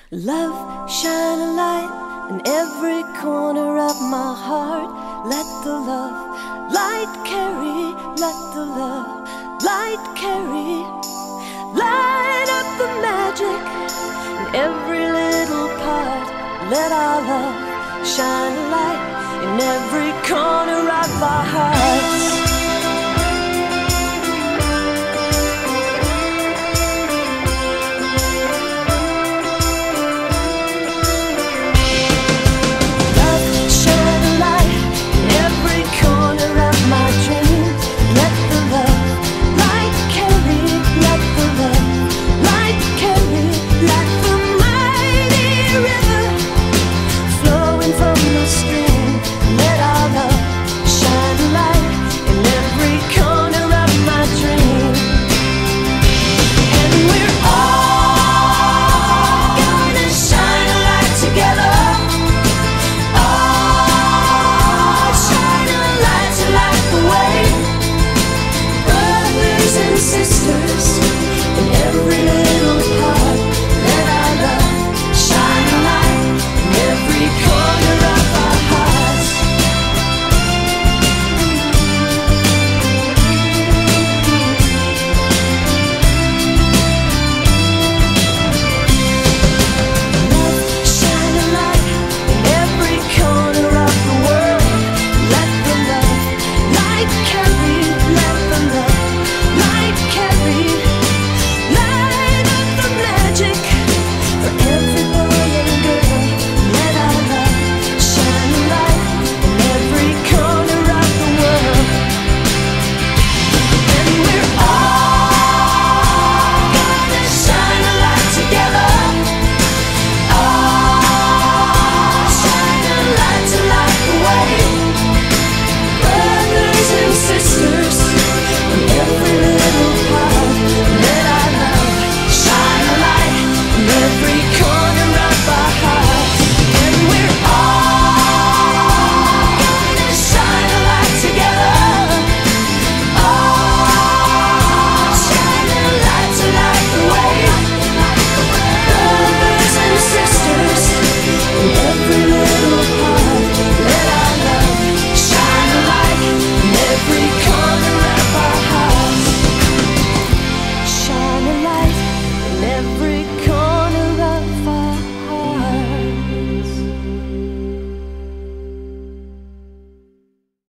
Love, shine a light in every corner of my heart. Let the love light carry, let the love light carry. Light up the magic in every little part. Let our love shine a light in every corner of our hearts.